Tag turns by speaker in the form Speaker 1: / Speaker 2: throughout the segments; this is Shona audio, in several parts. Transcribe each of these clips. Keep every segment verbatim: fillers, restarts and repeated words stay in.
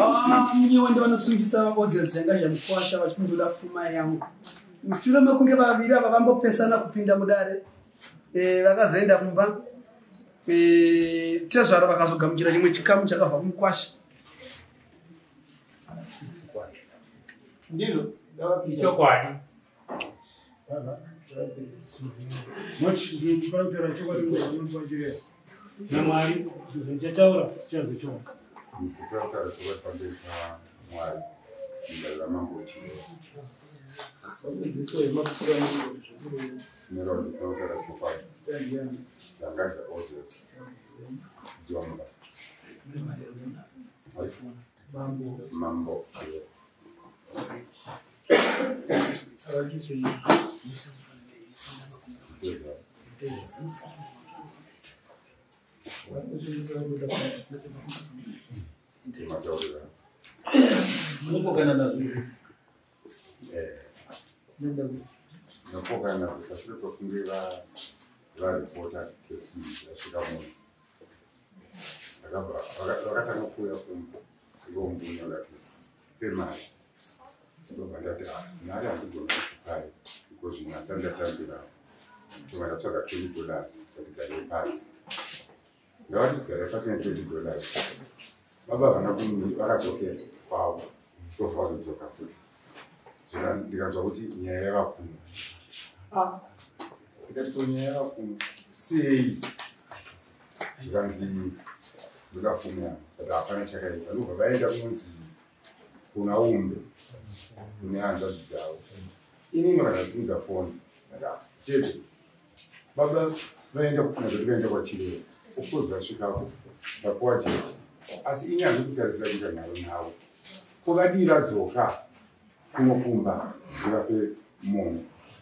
Speaker 1: Ah, mnyewe ndio wanasungisa bose zengaje mkwasha batundula fuma yangu. Mshule mekunge babira babambo pesa na kupinda mudare. Eh bakazoenda kumba. Eh tezaro bakazogamjira chimwe chikamu chakava kumkwasha. Ndizo
Speaker 2: sio kwani.
Speaker 3: Mochi ndio kwa utera choka ndio mfajire. Na mali ndio chaura chanzo choma.
Speaker 4: Kutoka kwa pande kwa mwali ndio mambo chini. Nero ndio kwa kwa Tangaza orders. Jomba. Mambo mambo.
Speaker 1: Mungu kana na
Speaker 4: eh napo kana kusafiri kwa kungira la reporter kesi ya shikamoo akaba wakati anakuya kumpa hiyo mbunyo lake pema ndio bandati nari andigo hai because unasanda tambira tunataka twenty dollars katika pass ndio watu tukapata twenty dollars baba wanakuni wakatokea kwao tofauti kutoka kule sasa ndikaanza kuti nyaya yakuna ah ndikatonyaya yakuna sei ndikanzi ndikafumya saka hapana chakaita ndio baada kunzi kuna umbe umeanza zao ini mwanazungumza phone sasa tete baba waenda kufanya vitu kwa chile ukuza shikapo na kwaje asi inyanga kutaza nje nayo nawo kubadira dzoka kunokumba ngape mono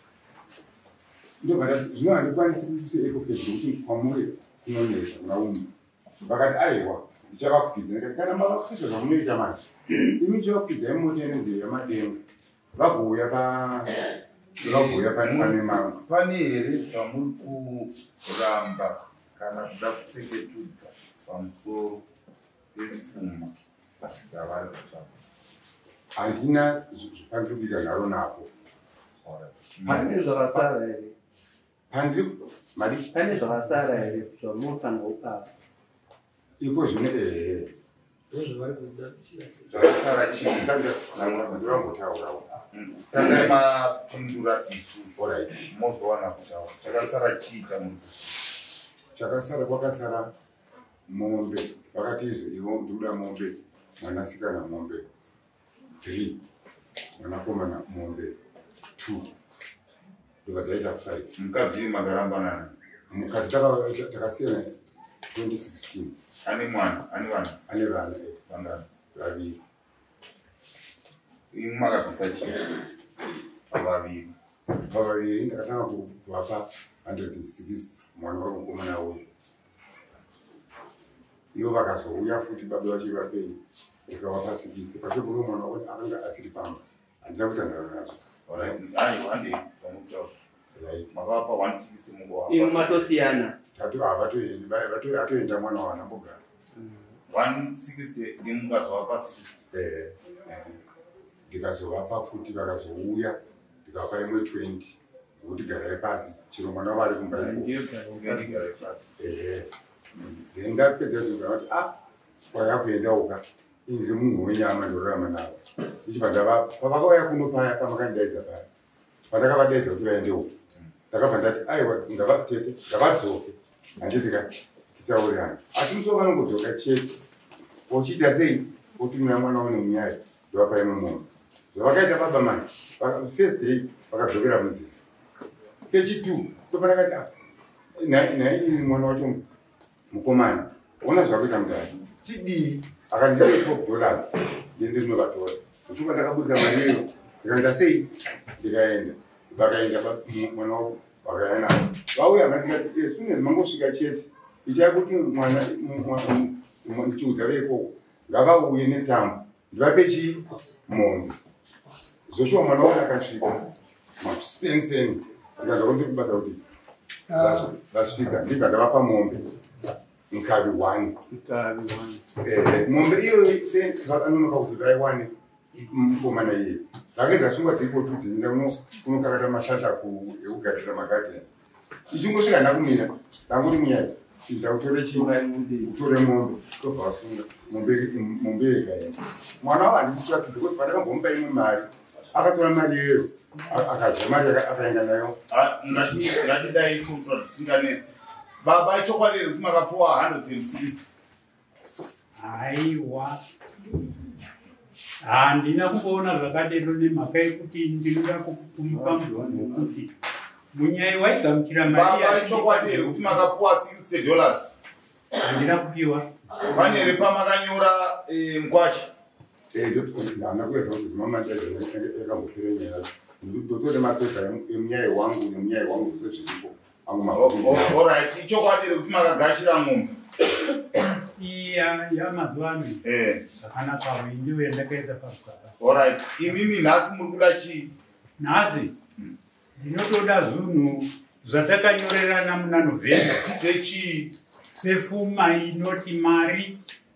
Speaker 4: ndio bada zina ni kwani sisi eko kesho kuti kwamuri kunonesa na umbe bakati aiwa ichaka kupidza kana mama kisho zamuni jamani imicho kupidza emotene ya madengo vabuya pa vabuya pa pane mama
Speaker 5: pane here zvamuri kuramba kana kuda kupfeketudza pamusoro pepfuma dzavari kutsvaka
Speaker 4: handina zvipandikubika naro napo
Speaker 2: Pane zvakasara here.
Speaker 4: pandi mari
Speaker 2: Pane zvakasara here zvamunofanira kupa.
Speaker 4: iko zvine ehe
Speaker 1: zvavari kuda.
Speaker 5: zvakasara chii
Speaker 4: zvangotaurawo
Speaker 5: kana mapindura isu
Speaker 4: alright
Speaker 5: mozowana kutaura chakasara chii chamuri
Speaker 4: chakasara kwakasara mombe vakati izvo ivo ndikuda mombe mwanasikana mombe three mwanakomana mombe two ndokadzaita five
Speaker 5: mukadzi makarambanana
Speaker 4: mukadzi takasiyana twenty sixteen
Speaker 5: ane mwana ane vana
Speaker 4: ane vana
Speaker 5: vangana
Speaker 4: vaviri
Speaker 5: imwe makabvisa chii pavaviri
Speaker 4: pavaviri ndakatanga kuvapa one hundred sixty mwana wamukomana uyu ivo vakazouya futi baba vachiri vapei ikavapa sixty pashokuno mwana wani akanga asiri pamba handina kutandara nazvo
Speaker 5: aiwande vamutaura makavapa one sixty
Speaker 2: Imwe
Speaker 5: mungovapa
Speaker 2: matosiyana.
Speaker 4: tatu havatoendi atoenda mwana wanambogara
Speaker 5: one sixty imwe mukazovapa sixty
Speaker 4: ndikazovapa futi vakazouya ndikavapa imwe twenty nokuti garai pasi chiro mwana vari
Speaker 5: ndigare pasi
Speaker 4: then ndapedza kuti ah kwayakuendauka inzi munhu wenyama ndorarama navo ichibva ndava pavakauya kuno paya pamakandidaidza paya pandakavadaidza kuti vaendeuka ndakabva ndati aiwa ngavatete ngavadzoke handitika titaurirana asi muso vanongodzoka chete uchiita sei utimira mwana one munyaya ndovapaimwe munhu zvavakaita baba mani first day vakadzokera munzira kechitu topanakati naii mwana wacho mukomana ona zvakuita mudari tidii akandire twelve dollars ndiende ndinovatora uchuka ndakabudisa mari iyo ndikaenda sei ndikaenda vakaenda mwana wako vakaenda vauya vandikati sunezi mangosvika chete ichai kuti mwana ndichiudza veikoko ngavauye netambo ndivape chii mombe zvoshuwa mwana wako akasvika masensenzi ndikaza kundikubata kuti vasvika ndibva ndavapa mombe mkavi one
Speaker 2: Mkavi one.
Speaker 4: Eh, mombe iyo se vakanonoka kuti vaiwane mukomana iye vakeza sungwa dziripo tudzi nda unokakata mashasha ekugadzira magadheni ichingosvika ndakumira ndanguti munyaya ndakutore chii utore mombe tobva vafunga mombe yekaenda mwana wavo handikuratidza kuti pandakambomupa imwe mari akatora mari iyeyo akadya mari akaenda nayo.
Speaker 5: Ngatidai isu tisinganetsi baba ichokwadi here kuti makapuwa one hundred sixty.
Speaker 6: Aiwa, handina kuona zvakadero nemhaka yekuti ndinoda kumupa muvhunzo wekuti munyaya waigamuchira mari
Speaker 5: baba ichokwadi here kuti makapuwa sixty dollars.
Speaker 6: Handina kupiwa.
Speaker 5: Pane here pamakanyora mukwashi.
Speaker 4: Ndana kuweza kuti mama yakambopera nyaya ndotore mapepa emunyaya wangu nemunyaya wangu sezviripo angu mapepa.
Speaker 5: Alright, ichokwadi here kuti makagashira mombe.
Speaker 6: Iya yamazuva ano zvakanaka ndiyo yandakaisa pagaba.
Speaker 5: Alright, imimi nhasi muri kuda chii?
Speaker 6: Nhasi ndinotoda zvinhu zvatakanyorerana muna November.
Speaker 5: Sechii?
Speaker 6: Sefuma inoti mari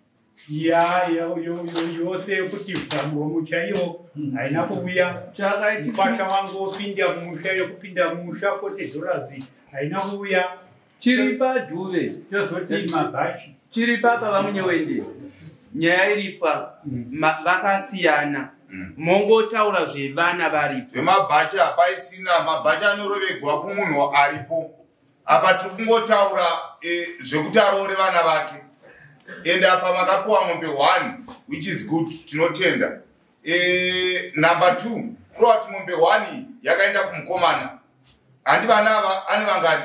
Speaker 6: yose yekuti muromo chaiwo haina kuuya. Mupasha wangu wopinda mumusha yokupinda mumusha forty dollars haina kuuya.
Speaker 2: Chiripa juve
Speaker 6: tozoti magashi
Speaker 2: chiripa baba munyewende nyaya iripa vakasiyana mongotaura zvevana varipo
Speaker 5: vemabhacha hapaisina mabhacha anorovegwa kumunhu aripo apa tiri kungotaura zvekuti aroore vana vake ende apa makapiwa mombe one which is good tinotenda. Number two kurova kuti mombe one yakaenda kumukomana handi vana ava ane vangani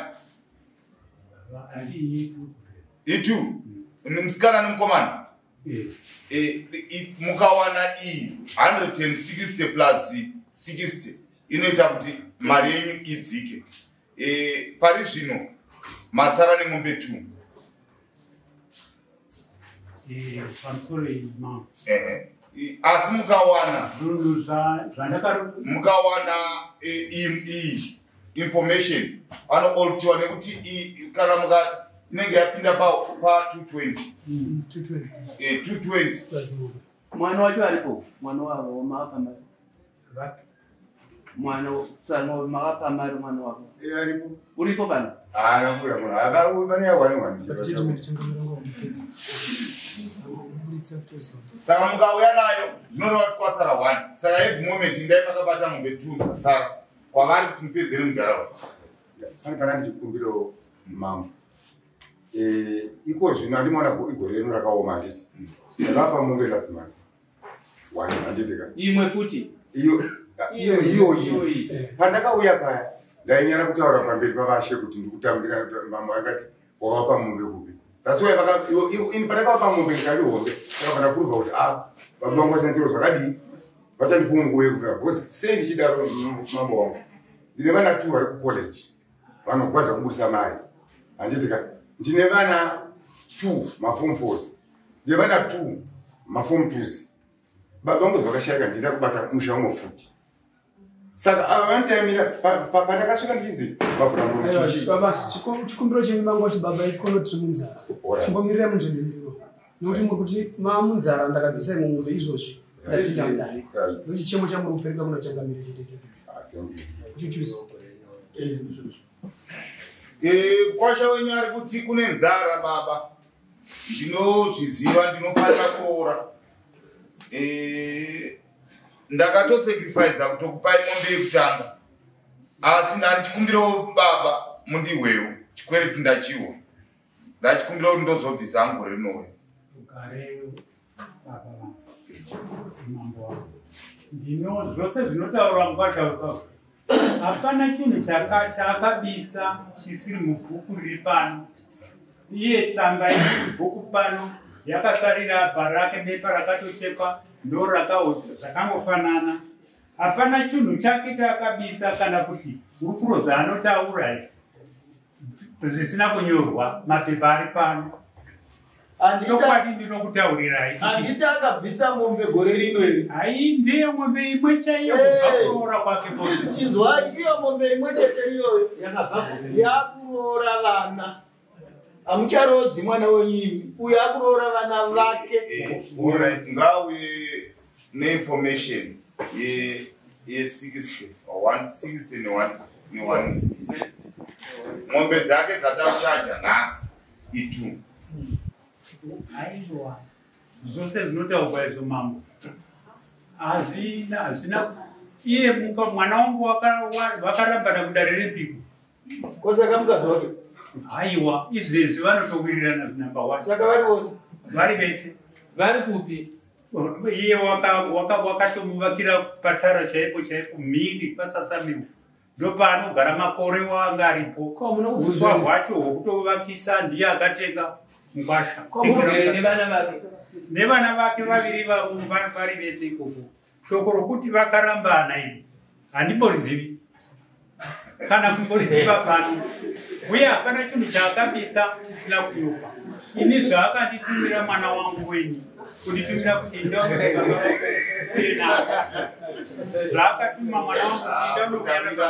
Speaker 5: itu musikana nemukomana mukawana iyi one hundred sixty plus sixty inoita kuti mari yenyu idzike. Pari zvino masara nemombe two. Asi mukawana mukawana iyi information anooltiwa nekuti kana muka inenge yapinda pa two twenty. two twenty.
Speaker 2: Mwana wacho aripo mwana wavo wamakakamari mwana sango makakamari mwana wavo
Speaker 4: aripo
Speaker 2: uripo bana
Speaker 4: anakuya kuna aba bani yawani wani
Speaker 5: saka mukauya nayo zvinoreva kuti kwasara one saka every moment ndai makabata mombe two dzasara kwavari kuti mupedzere mugarawa.
Speaker 4: Sani kana ndichikumbiro mambo iko zvino andimona igore rino rakaoma handiti ndakapa mombe lasimani one handitika
Speaker 2: imwe futi
Speaker 4: iyo iyo iyo pandakauya paya ndainyara kutaura pamberi pavashe kuti ndikutambira mambo akati wakapa mombe kupi that's why ini pandakapa mombe ndikali hombe saka pandakuruva kuti ah baba vangu vachandiro zvakadii vachandipuwa nguva yekufika because sei ndichidaro mambo wangu ndine vana two vari kucollege vanogwadza kubudisa mari handitika ndine vana two maform fours ndine vana two maform twos baba vangu zvakashayika ndinda kubata musha umwe futi saka ava vanitaimira pandakasvika ndichinzi
Speaker 1: baba chikumbiro chenyu mangu wachi baba ikono tiri munzara chimbomirira munzvimbo ndiro nokuti muri kuti mamunzara ndakabvisa imwe mombe izvozvi ndapinda mudare nokuti chemo chamuri kupereka kuna changamire chete chichuzi
Speaker 5: kwasha wenyu ari kuti kune nzara baba ndinozviziva ndinofanira kuroora. Ndakatosacrifice kutokupai mombe yekutanga asi ndani chikumbiro baba mundihwewo chikwere ndachiwo ndachikumbira kuti ndozobvisa angu rinowe
Speaker 6: ndino zvose zvinotaura mugwasha hapana chinhu chakabisa chisiri mubhuku riri pano. Iye tsamba yebhuku pano yakasarira bhara rake bepa rakatochekwa ndo zvakangofanana. Hapana chinhu chake chakabisa kana kuti rukuro dzaanotaura zvisina kunyorwa mapepa ari pano. Chokwadi ndinokutaurirai
Speaker 7: handiti akabvisa mombe gore rino iri.
Speaker 6: Hai ndiye mombe imwe chaiyo kubva kuroora kwake bose.
Speaker 7: Inzwa iyo mombe imwe chete iyoyo yakuroora vana Amucharodzi mwana wenyimi. Uyo akuroora vana vake.
Speaker 5: Ngauye neinformation ye ye sixty or one sixty ne one ne one sixty. Ng'ombe dzake dzatauchaja nhasi itu.
Speaker 6: Aiwa. Zvose zvinotaurwa izvo mambo. Hazina hazina iye muka mwana wangu vakarambana kudare repiko.
Speaker 7: Kwasaka mukadzi wake.
Speaker 6: Aiwa, izvezvi vanotowirirana number one.
Speaker 7: Saka vari vose.
Speaker 6: Vari vese.
Speaker 2: Vari kupi?
Speaker 6: Iye wakatomuvakira patara chaipo chaipo mhiri pasasamiwa. Ndopaanogara makore wanga aripo. Uswa hwacho hwokutovakisa ndiye akatenga mugwasha.
Speaker 2: Nevana vake.
Speaker 6: Nevana vake vaviri vari vese ikoko. Shoko rokuti vakarambana iri handimborizivi kana kumboriziva pano uye hapana chinhu chaakabisa sisina kuyopa. Ini zvaakanditumira mwana wangu wenyu kunditumira kuti zvaakatuma mwana wangu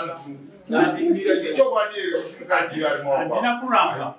Speaker 6: handina kuramba.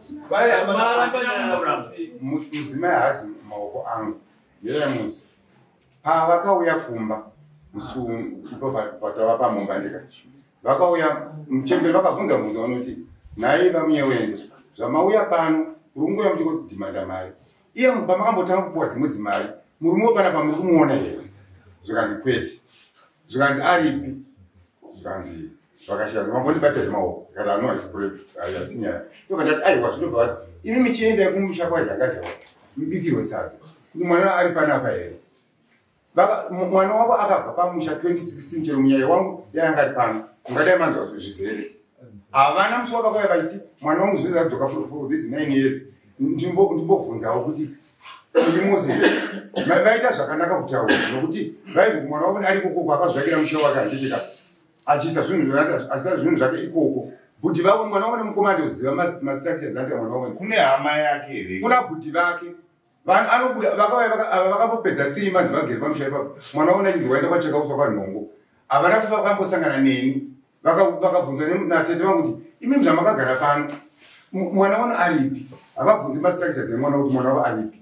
Speaker 4: Mudzimai haasi maoko angu yemuzi pavakauya kumba musungu ipo patava pamombandika vakauya muchemberi vakabvunza munhu vanoti nhai vamuye wende zvamauya pano urunguya muchikudhimanda mari iye pamakambotanga kupuwa dzimwe dzimari murume pana pamuri kumuona here zvikanzi kwete zvikanzi aripi zvikanzi vakashira zvamambondibata zvemaoko kana anoasinyaya tokatati aiwa zvinobva vati imi michienda kumusha kwadzangajawa mubikirwe sadza kuti mwana ari panapa here mwana wavo akabva pamusha twenty sixteen chero munyaya wangu yanga ari pano ungadai manzwa zvizere havana musi wakauya vaiti mwana wangu zviri adzoka for this nine years ndimbobvunzawo kuti ndimose vaita zvakanaka kutaura nokuti vaizi mwana wavo ari kokoko akazvakira musha wake achitika achisa zvinhu zvake ikoko bhudhi vavo mwana wavo nemukomandi uziva mastructures ake mwana wavo
Speaker 5: kune hama yake here
Speaker 4: kuna bhudhi vake vanhu anobuda vakambopedza three months vagere pamusha ipapo mwana wavo nachinzi waenda kwacheka uswa kwanhongo havana kuti vakambosangana neni vakabvunzwa natete vangu kuti imi zvamakagara pano mwana wano aripi havabvunzi mastructures emwana kuti mwana wavo aripi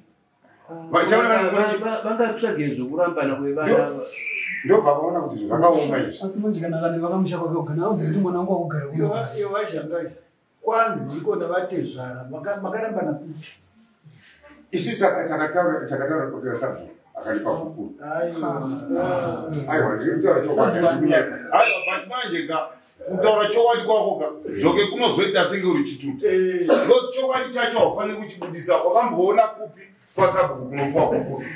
Speaker 2: vangatsvage zvokurambana kwevana
Speaker 4: ndobva vakaona kuti zvakaoma izvi
Speaker 1: asi manjikanakane vakamusha kwake kugara audziti mwana wangu wakugara
Speaker 7: iwazhangai kwanzi ikona vatezvara makarambana kupi
Speaker 4: isu takataura kutira sabhuku akanipa kukuru aiwa ndikutaura chokwadi
Speaker 5: but manje ka kutaura chokwadi kwako ka zvoke kunozoita senge uri chitutu because chokwadi chacho haufaniri kuchibudisa wakamboona kupi kwasabhuku kunopuwa kukuru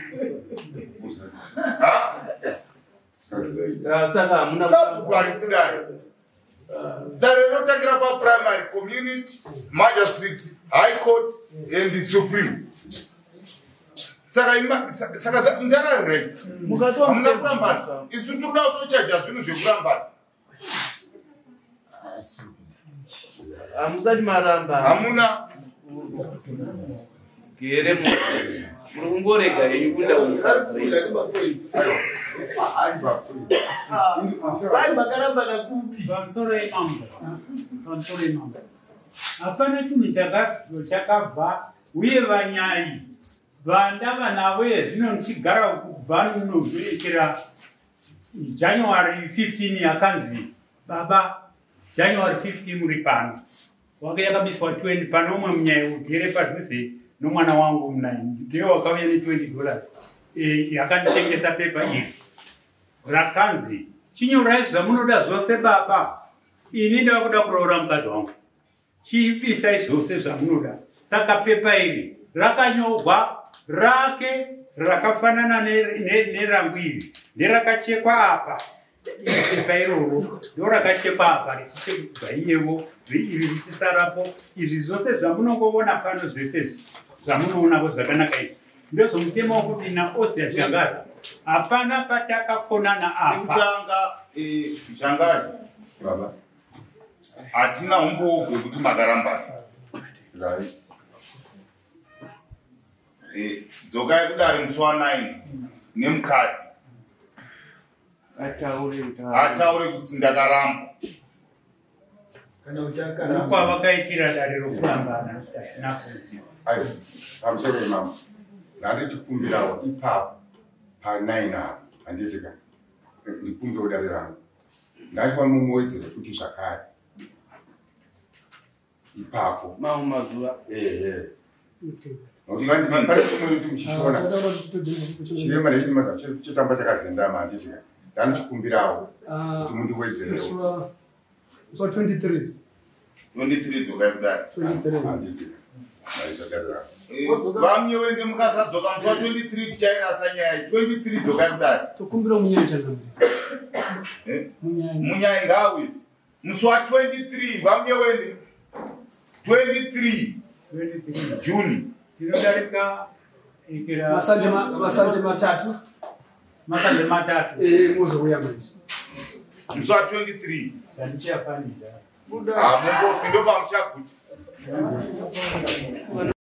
Speaker 2: saka hamuna
Speaker 5: sabhuku harisidare dare rinotangira paprimary community magistrate high court and supreme saka saka ndararire hamuna kurambana isu tikuda kutochaja zvinhu zvekurambana
Speaker 2: hamusati maramba
Speaker 5: hamuna
Speaker 2: gere muri kungorega yenyu kuda
Speaker 7: vai makarambana kupi
Speaker 6: pamusoro imambo pamusoro imambo hapana chinhu chakabva uye vanyai vandava navo yezvino ndichigara kubva nozvirekera january fifteen yakanzi baba january fifteen muri pano wake yakabiswa twenty pano umwe munyaya ugere padhuze nomwana wangu munai ndiye wakauya ne-twenty dollars yakanditengesa pepa iri rakanzi chinyorai zvamunoda zvose baba ini ndava kuda kuroora mukadzi wangu chiisai zvose zvamunoda saka pepa iri rakanyorwa rake rakafanana nerangu iri nerakachekwa apa pepa iroro ndorakachekwa apa richichekwa iyevo iri richisarapo izvi zvose zvamunongoona pano zvese zvamunoonako zvakanaka izvi ndozvomutema wokudina ose shangazi hapana patakakonana apa
Speaker 5: kutanga shangazi
Speaker 4: baba
Speaker 5: hatina umboo hwekuti makarambana dzokai kudari musi wanine nemukadzi
Speaker 2: ataure
Speaker 5: ataure kuti ndakaramba
Speaker 7: kana uchakara
Speaker 6: kwa vakaitira dare rokufambana tinakuziva
Speaker 4: ayo pamusoro imamo ndanditikumbirawo ipapo panine apo handitika ndikumbire dare rangu ndati wamumuwedzere futi zvakare ipapo
Speaker 2: mamwe mazuva
Speaker 4: ehe pane chimwe kuti muchishona chirema nechiti chitamba chakazendama handitika ndanditikumbirawo kuti mundiwedzerewo
Speaker 1: So twenty-three.
Speaker 5: twenty-three dzoka kudai.
Speaker 1: twenty-three.
Speaker 5: Vamwe wende mukasadzoka musi wa twenty-three tichairasa nyaya twenty-three dzoka kudai.
Speaker 1: Tokumbira munyaya changamira.
Speaker 5: Eh?
Speaker 1: Munyaya.
Speaker 5: Munyaya ngawi. Musi wa twenty-three vamwe wende twenty-three June.
Speaker 6: tinodarika ikira
Speaker 1: Masanje ma masanje matatu.
Speaker 6: masanje matatu
Speaker 1: Eh muzo kuyamanje.
Speaker 5: Musi wa twenty-three.
Speaker 6: sandichafanira
Speaker 5: Ah, mungu findo pamuchakuti.